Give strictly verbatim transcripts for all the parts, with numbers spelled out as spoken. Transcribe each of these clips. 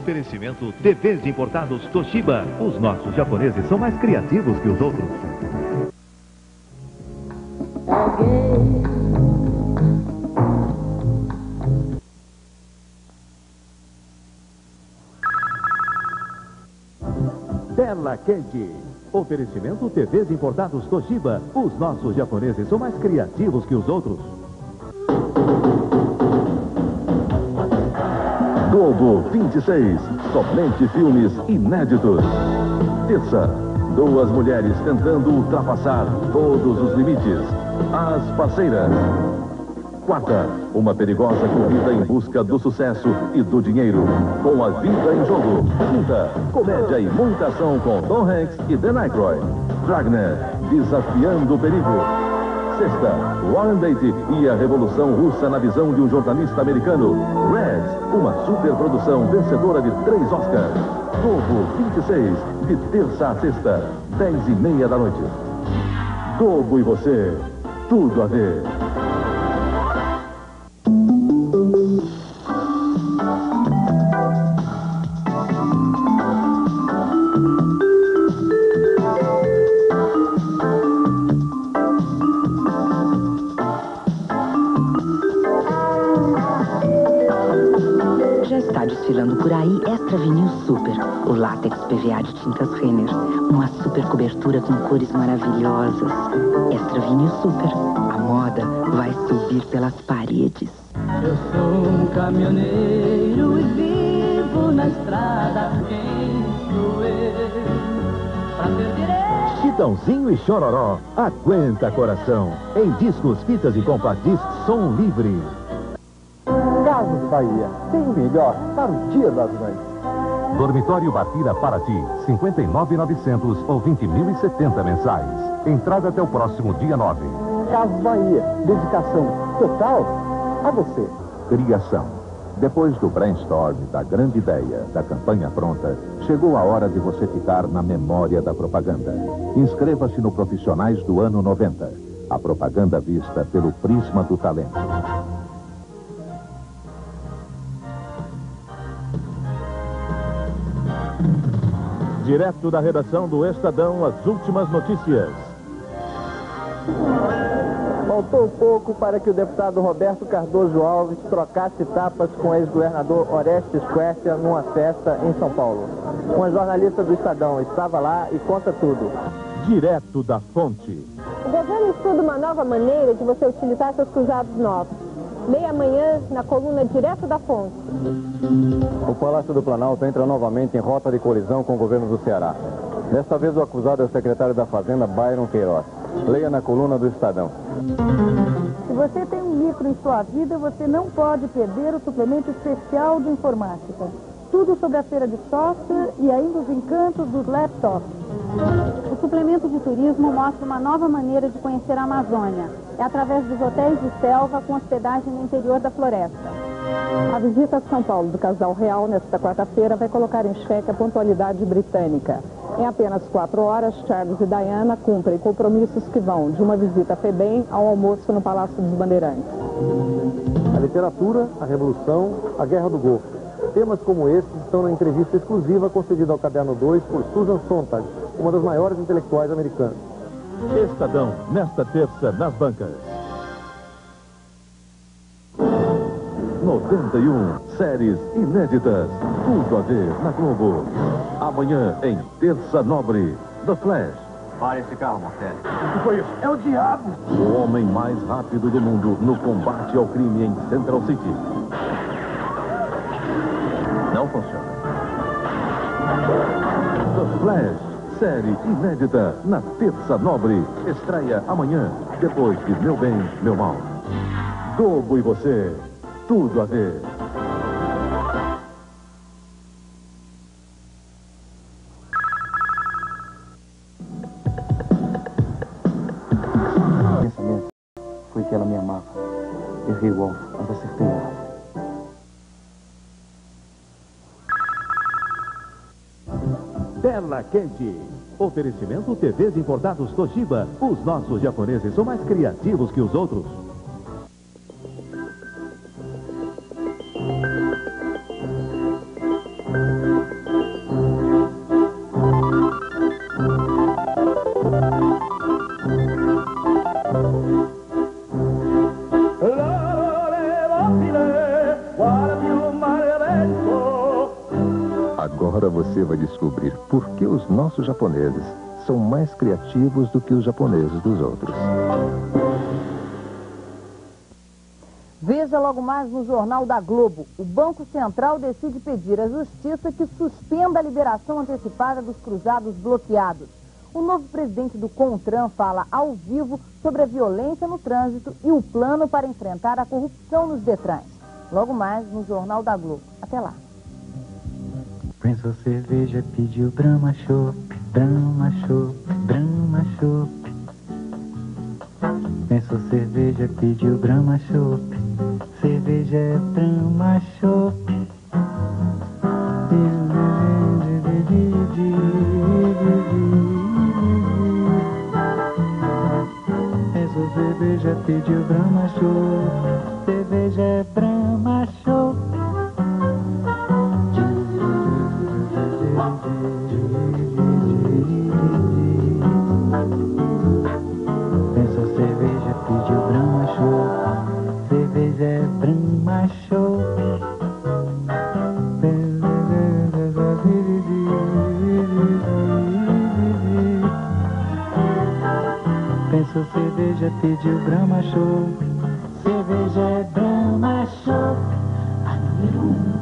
Oferecimento T Vs importados Toshiba. Os nossos japoneses são mais criativos que os outros. Tela quente. Oferecimento T Vs importados Toshiba. Os nossos japoneses são mais criativos que os outros. Globo vinte e seis, somente filmes inéditos. Terça, duas mulheres tentando ultrapassar todos os limites. As Parceiras. Quarta, uma perigosa corrida em busca do sucesso e do dinheiro, com a vida em jogo. Quinta, comédia e muita ação com Tom Hanks e Dan Aykroyd. Dragnet, desafiando o perigo. Sexta, Warren Beatty e a Revolução Russa na visão de um jornalista americano. Reds, uma superprodução vencedora de três Oscars. Globo vinte e seis, de terça a sexta, dez e meia da noite. Globo e você, tudo a ver. Desfilando por aí, Extra Vinil Super, o látex P V A de tintas Renner, uma super cobertura com cores maravilhosas. Extra Vinil Super, a moda vai subir pelas paredes. Eu sou um caminhoneiro e vivo na estrada, quem sou eu pra ter direito? Chitãozinho e Chororó, aguenta coração. Em discos, fitas e compact discs, som livre. Casas Bahia, tem o melhor para o Dia das Mães. Dormitório Batira Paraty, cinquenta e nove mil e novecentos ou vinte mil e setenta mensais. Entrada até o próximo dia nove. Casas Bahia, dedicação total a você. Criação. Depois do brainstorm, da grande ideia, da campanha pronta, chegou a hora de você ficar na memória da propaganda. Inscreva-se no Profissionais do Ano noventa. A propaganda vista pelo prisma do talento. Direto da redação do Estadão, as últimas notícias. Faltou pouco para que o deputado Roberto Cardoso Alves trocasse tapas com o ex-governador Orestes Quercia numa festa em São Paulo. Uma jornalista do Estadão estava lá e conta tudo. Direto da fonte. O governo estuda uma nova maneira de você utilizar seus cruzados novos. Meia manhã, na coluna Direto da Fonte. O Palácio do Planalto entra novamente em rota de colisão com o governo do Ceará. Desta vez o acusado é o secretário da Fazenda, Byron Queiroz. Leia na coluna do Estadão. Se você tem um micro em sua vida, você não pode perder o suplemento especial de informática. Tudo sobre a feira de software e ainda os encantos dos laptops. O suplemento de turismo mostra uma nova maneira de conhecer a Amazônia. É através dos hotéis de selva com hospedagem no interior da floresta. A visita a São Paulo do casal real nesta quarta-feira vai colocar em xeque a pontualidade britânica. Em apenas quatro horas, Charles e Diana cumprem compromissos que vão de uma visita a FEBEM ao almoço no Palácio dos Bandeirantes. A literatura, a revolução, a guerra do Golfo. Temas como esses estão na entrevista exclusiva concedida ao Caderno dois por Susan Sontag, uma das maiores intelectuais americanas. Estadão, nesta terça, nas bancas. noventa e um, séries inéditas. Tudo a ver na Globo. Amanhã, em Terça Nobre, The Flash. Pare esse carro, Marcelo. O que foi isso? É o diabo! O homem mais rápido do mundo no combate ao crime em Central City. Não funciona. The Flash, série inédita na Terça Nobre. Estreia amanhã, depois de Meu Bem, Meu Mal. Globo e você, tudo a ver. O pensamento foi que ela me amava. Errei o alvo, mas acertei ela. Tela quente. Oferecimento T Vs importados Toshiba. Os nossos japoneses são mais criativos que os outros. Agora você vai descobrir por que os nossos japoneses são mais criativos do que os japoneses dos outros. Veja logo mais no Jornal da Globo. O Banco Central decide pedir à Justiça que suspenda a liberação antecipada dos cruzados bloqueados. O novo presidente do CONTRAN fala ao vivo sobre a violência no trânsito e o plano para enfrentar a corrupção nos Detrans. Logo mais no Jornal da Globo. Até lá. Pensou cerveja, pediu Brahma Chopp, Brahma Chopp, Brahma Chopp. Pensou cerveja, pediu Brahma Chopp, cerveja é Brahma Chopp. Pensou cerveja, pediu Brahma Chopp, cerveja é Brahma Chopp. Pensou cerveja, pediu Brahma Chopp, cerveja é Brahma Chopp. Pensou cerveja, pediu Brahma Chopp, cerveja é Brahma Chopp. A número um.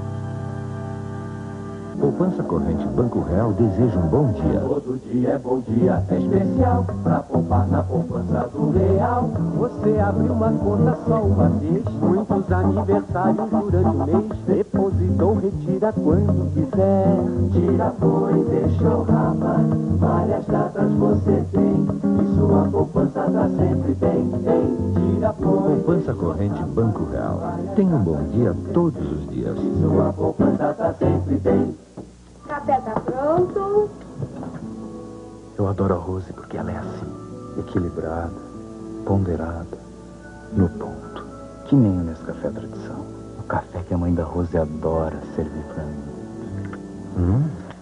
Poupança Corrente Banco Real deseja um bom dia. Todo dia é bom dia, é especial pra poupar na poupança do Real. Você abre uma conta só uma vez, muitos aniversários durante o mês. Deposita ou retira quando quiser. Tira, põe, deixa o raba, várias datas você tem. E sua poupança tá sempre bem, bem. Tira, põe. Poupança Corrente Banco Real. Tenha um bom dia todos os dias. E sua poupança tá sempre bem. Café tá pronto. Eu adoro a Rose porque ela é assim, equilibrada, ponderada, no ponto. Que nem o Nescafé Tradição. O café que a mãe da Rose adora servir pra mim. Hum?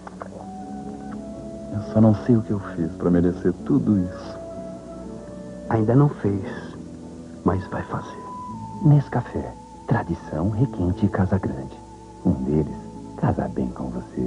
Eu só não sei o que eu fiz pra merecer tudo isso. Ainda não fez, mas vai fazer. Nescafé, tradição, requinte e Casa Grande. Um deles casa bem com você.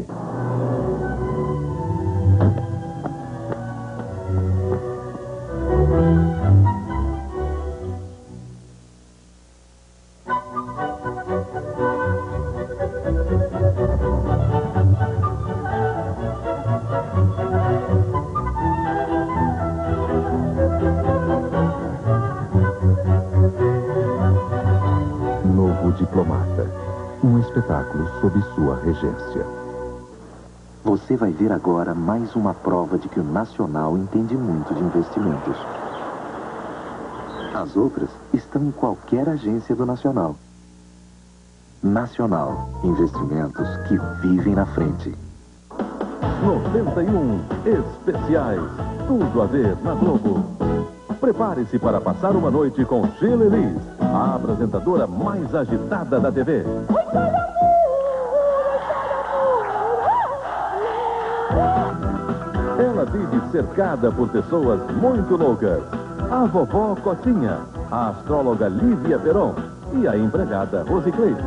Novo Diplomata. Um espetáculo sob sua regência. Você vai ver agora mais uma prova de que o Nacional entende muito de investimentos. As outras estão em qualquer agência do Nacional. Nacional. Investimentos que vivem na frente. noventa e um especiais. Tudo a ver na Globo. Prepare-se para passar uma noite com Sheila Elis, a apresentadora mais agitada da T V. Ela vive cercada por pessoas muito loucas. A vovó Cotinha, a astróloga Lívia Peron e a empregada Rosicleide.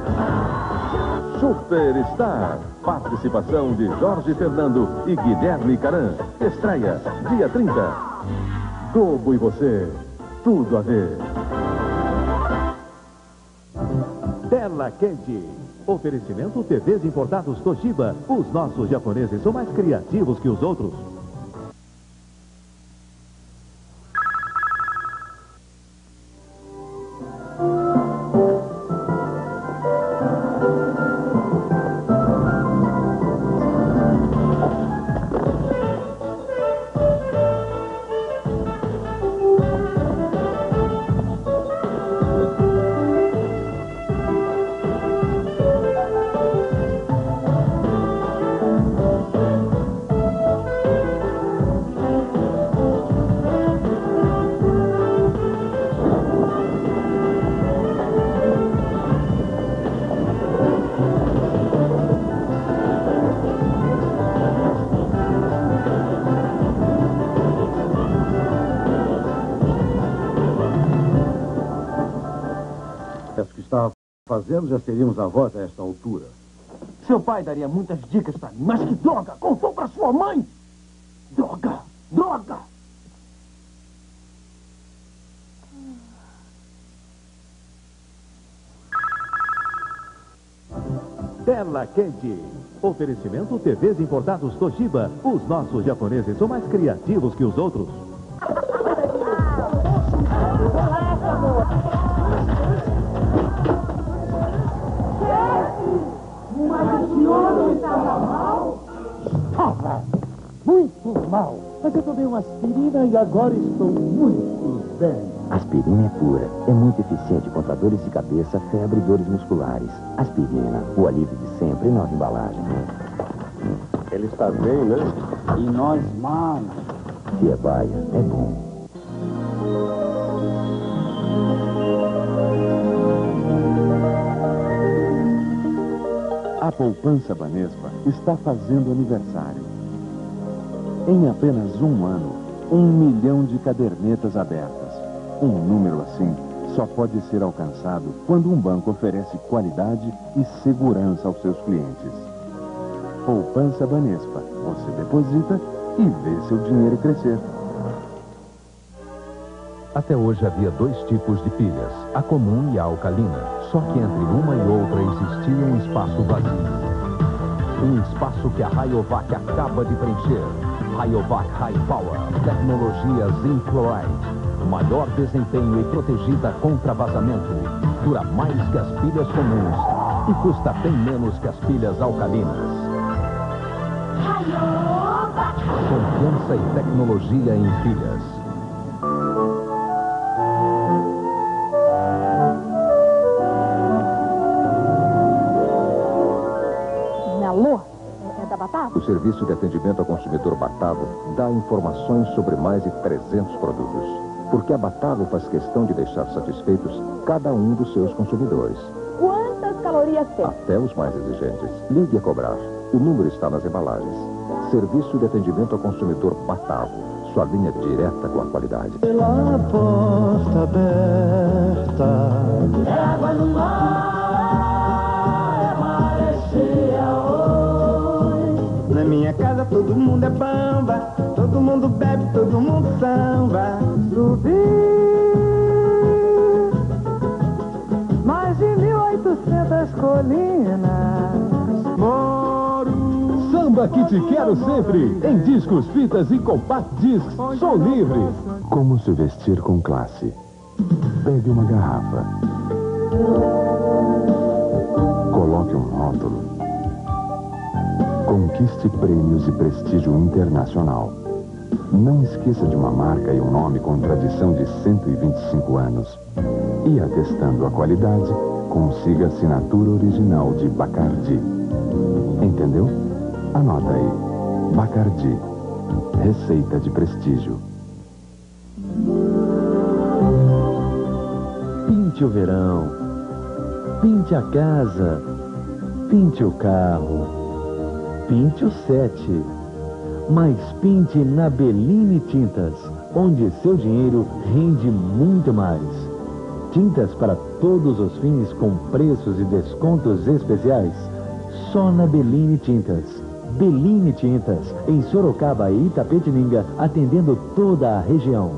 Superstar. Participação de Jorge Fernando e Guilherme Caran. Estreia dia trinta. Globo e você, tudo a ver. Tela quente. Oferecimento T Vs importados Toshiba. Os nossos japoneses são mais criativos que os outros. Fazendo, já teríamos a voz a esta altura. Seu pai daria muitas dicas pra mim, mas que droga! Contou pra sua mãe! Droga! Droga! Tela quente. Oferecimento T Vs importados Toshiba. Os nossos japoneses são mais criativos que os outros. Mas a senhora estava mal? Ah, muito mal. Mas eu tomei uma aspirina e agora estou muito bem. Aspirina é pura. É muito eficiente contra dores de cabeça, febre e dores musculares. Aspirina, o alívio de sempre, nova embalagem. Ele está bem, né? E nós, mano. Se é baia, é bom. A poupança Banespa está fazendo aniversário. Em apenas um ano, um milhão de cadernetas abertas. Um número assim só pode ser alcançado quando um banco oferece qualidade e segurança aos seus clientes. Poupança Banespa. Você deposita e vê seu dinheiro crescer. Até hoje havia dois tipos de pilhas, a comum e a alcalina. Só que entre uma e outra existia um espaço vazio. Um espaço que a Rayovac acaba de preencher. Rayovac High Power, tecnologia Zinc Chloride. Maior desempenho e protegida contra vazamento. Dura mais que as pilhas comuns e custa bem menos que as pilhas alcalinas. Confiança e tecnologia em pilhas. Alô? É da Batavo? O serviço de atendimento ao consumidor Batavo dá informações sobre mais de trezentos produtos. Porque a Batavo faz questão de deixar satisfeitos cada um dos seus consumidores. Quantas calorias tem? Até os mais exigentes. Ligue a cobrar. O número está nas embalagens. Serviço de atendimento ao consumidor Batavo. Sua linha direta com a qualidade. Pela porta aberta, é água no mar, é maresia hoje. Na minha casa todo mundo é bamba, todo mundo bebe, todo mundo samba. Subir mais de mil e oitocentas colinas. Moro. Samba que te quero sempre. Em discos, fitas e compact discs. Som livre. Como se vestir com classe? Pegue uma garrafa. Coloque um rótulo. Conquiste prêmios e prestígio internacional. Não esqueça de uma marca e um nome com tradição de cento e vinte e cinco anos. E atestando a qualidade, consiga a assinatura original de Bacardi. Entendeu? Anota aí. Bacardi. Receita de prestígio. Pinte o verão. Pinte a casa. Pinte o carro. Pinte o sete. Mas pinte na Bellini Tintas, onde seu dinheiro rende muito mais. Tintas para todos os fins com preços e descontos especiais. Só na Bellini Tintas. Bellini Tintas, em Sorocaba e Itapetininga, atendendo toda a região.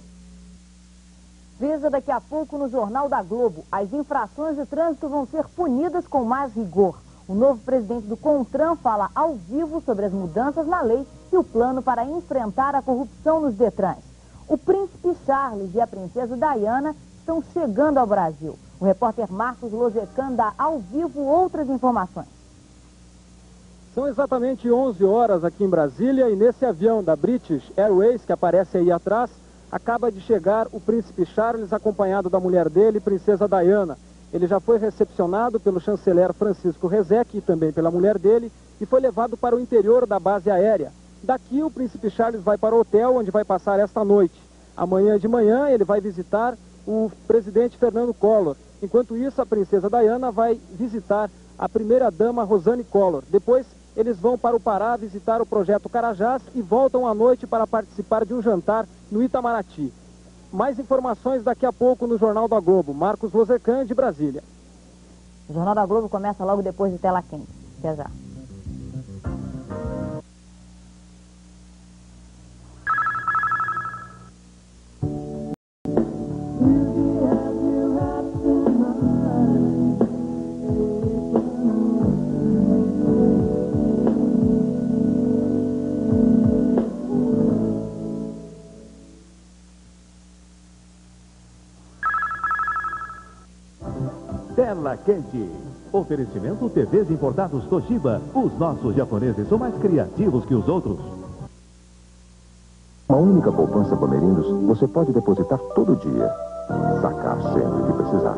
Veja daqui a pouco no Jornal da Globo. As infrações de trânsito vão ser punidas com mais rigor. O novo presidente do CONTRAN fala ao vivo sobre as mudanças na lei e o plano para enfrentar a corrupção nos Detrans. O príncipe Charles e a princesa Diana estão chegando ao Brasil. O repórter Marcos Lozecan dá ao vivo outras informações. São exatamente onze horas aqui em Brasília e nesse avião da British Airways, que aparece aí atrás, acaba de chegar o príncipe Charles acompanhado da mulher dele, princesa Diana. Ele já foi recepcionado pelo chanceler Francisco Rezec e também pela mulher dele e foi levado para o interior da base aérea. Daqui o príncipe Charles vai para o hotel onde vai passar esta noite. Amanhã de manhã ele vai visitar o presidente Fernando Collor. Enquanto isso, a princesa Diana vai visitar a primeira-dama Rosane Collor. Depois eles vão para o Pará visitar o projeto Carajás e voltam à noite para participar de um jantar no Itamaraty. Mais informações daqui a pouco no Jornal da Globo. Marcos Lozecan, de Brasília. O Jornal da Globo começa logo depois de Tela Quente. Até já. Tela quente. Oferecimento T Vs importados Toshiba. Os nossos japoneses são mais criativos que os outros. Uma única poupança Bamerindos você pode depositar todo dia, sacar sempre que precisar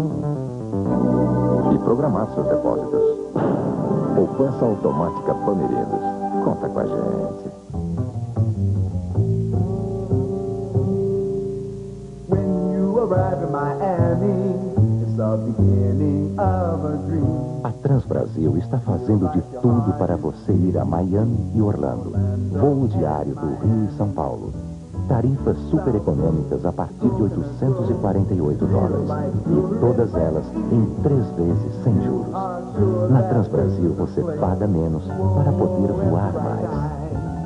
e programar seus depósitos. Poupança automática Bamerindos. Conta com a gente. When you arrive in Miami, it's the beginning of a dream. A Transbrasil está fazendo de tudo para você ir a Miami e Orlando. Voo diário do Rio e São Paulo. Tarifas super econômicas a partir de oitocentos e quarenta e oito dólares. E todas elas em três vezes sem juros. Na Transbrasil você paga menos para poder voar mais.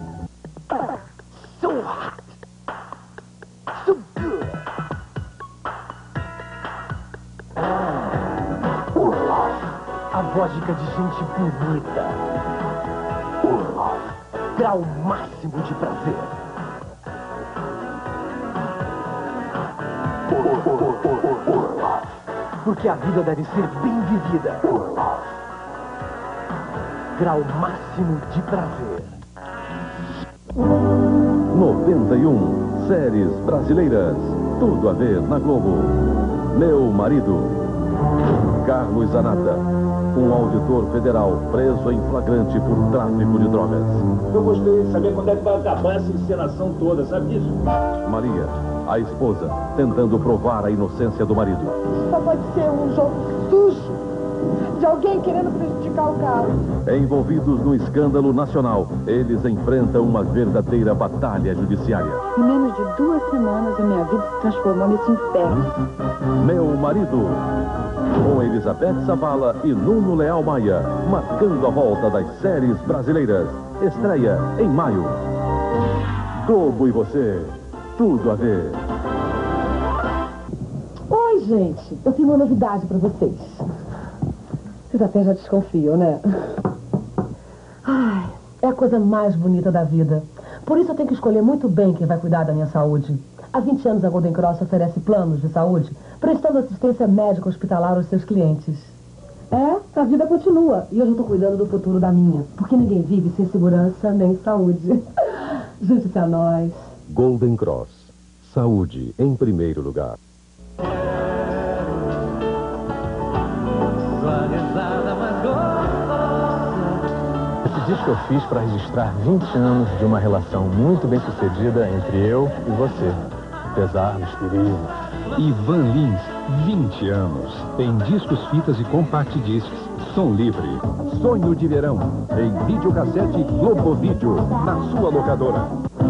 So hot. So good. Orloff, a vodka de gente bonita. Orloff, grau máximo de prazer. Orloff, porque a vida deve ser bem vivida. Orloff, grau máximo de prazer. noventa e um séries brasileiras. Tudo a ver na Globo. Meu marido. Carlos Zanata, um auditor federal preso em flagrante por tráfico de drogas. Eu gostaria de saber quando é que vai acabar essa encenação toda, sabe disso? Maria, a esposa, tentando provar a inocência do marido. Só pode ser um jogo sujo de alguém querendo prejudicar o cara. Envolvidos no escândalo nacional, eles enfrentam uma verdadeira batalha judiciária. Em menos de duas semanas, a minha vida se transformou nesse inferno. Meu marido, com Elizabeth Savala e Nuno Leal Maia, marcando a volta das séries brasileiras. Estreia em maio. Globo e você, tudo a ver. Oi, gente, eu tenho uma novidade pra vocês. Vocês até já desconfiam, né? Ai, é a coisa mais bonita da vida. Por isso eu tenho que escolher muito bem quem vai cuidar da minha saúde. Há vinte anos a Golden Cross oferece planos de saúde, prestando assistência médica hospitalar aos seus clientes. É, a vida continua. E eu já estou cuidando do futuro da minha. Porque ninguém vive sem segurança nem saúde. Junte-se a nós. Golden Cross. Saúde em primeiro lugar. Esse disco eu fiz para registrar vinte anos de uma relação muito bem sucedida entre eu e você. Apesar dos perigos. Ivan Lins, vinte anos. Em discos, fitas e compact discs. Som livre. Sonho de verão. Em videocassete Globo Vídeo. Na sua locadora.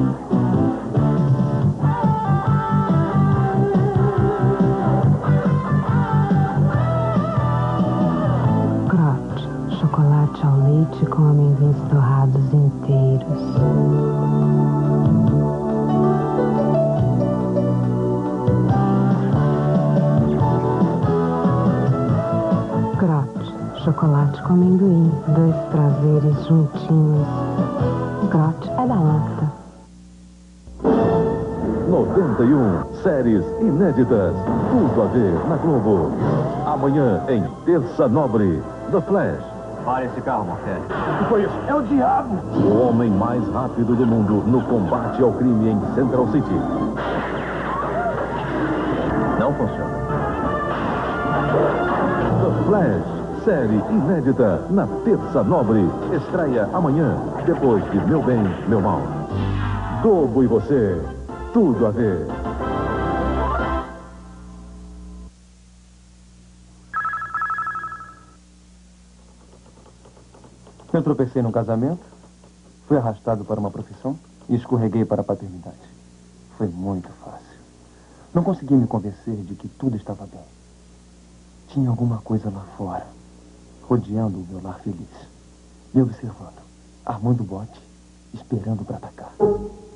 Crote. Chocolate ao leite com amendoins torrados inteiros. Chocolate com amendoim, dois prazeres juntinhos. Crote é da lata. noventa e um séries inéditas. Tudo a ver na Globo. Amanhã em Terça Nobre, The Flash. Pare esse carro, Morfélio. O que foi isso? É o diabo! O homem mais rápido do mundo no combate ao crime em Central City. Não funciona. The Flash. Série inédita na Terça Nobre. Estreia amanhã, depois de Meu Bem, Meu Mal. Globo e você, tudo a ver. Eu tropecei no casamento, fui arrastado para uma profissão e escorreguei para a paternidade. Foi muito fácil. Não consegui me convencer de que tudo estava bem. Tinha alguma coisa lá fora, rodeando o meu lar feliz. me observando, armando o bote, esperando para atacar.